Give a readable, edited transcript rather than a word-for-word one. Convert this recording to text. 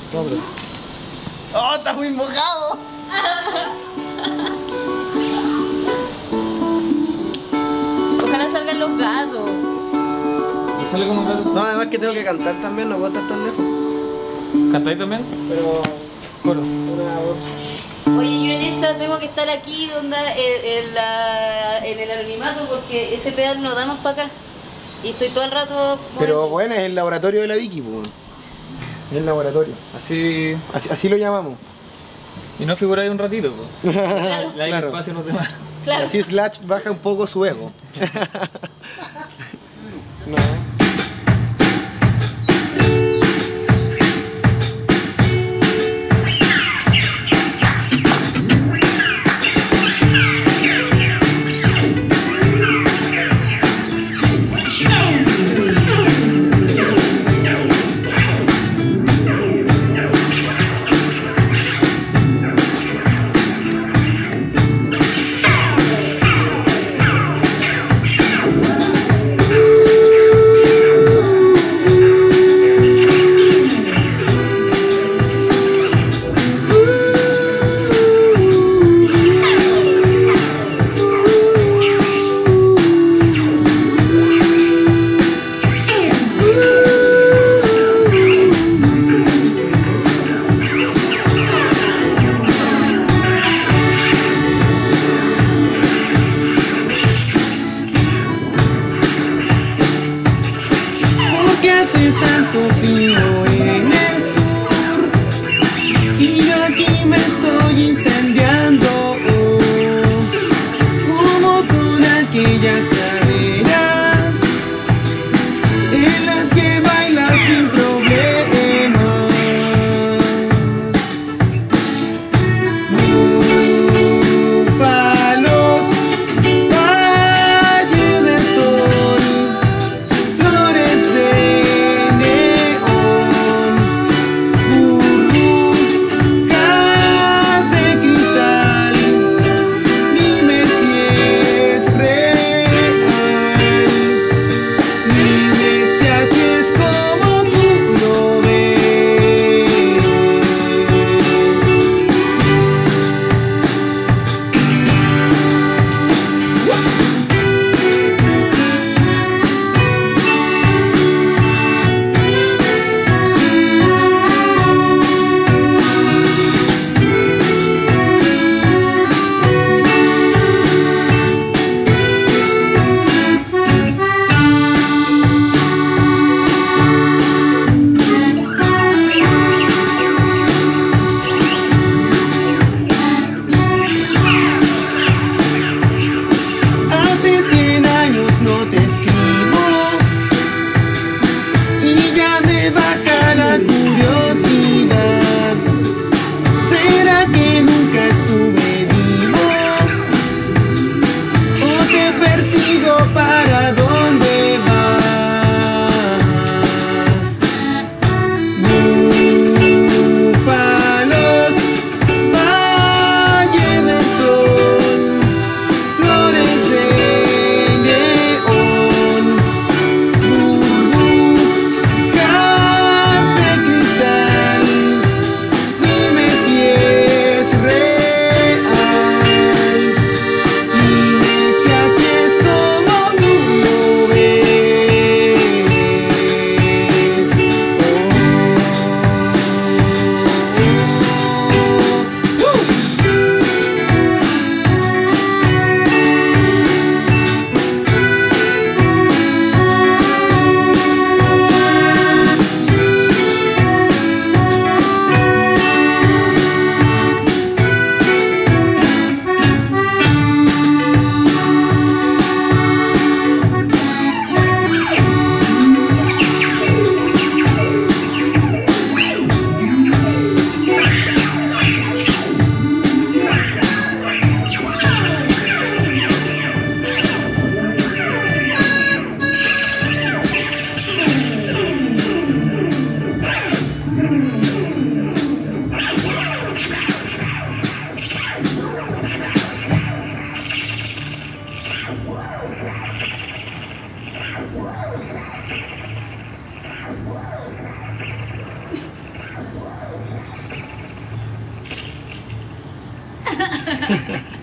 No, pero... ¡Oh, está muy mojado! Ojalá salgan los gatos. ¿Sale con un gato? No, además que tengo que cantar también, no puedo estar tan lejos. ¿Cantáis también? Pero... Coro. una voz... Oye, yo en esta tengo que estar aquí donde, en el anonimato porque ese pedal no da más para acá. Y estoy todo el rato... Pero bueno, es el laboratorio de la Vicky, pues. Es el laboratorio. Así... Así lo llamamos. Y no figuráis un ratito, pues. Claro, Le hay Claro. espacio a los demás. claro. Así Slash baja un poco su ego. No. Chao.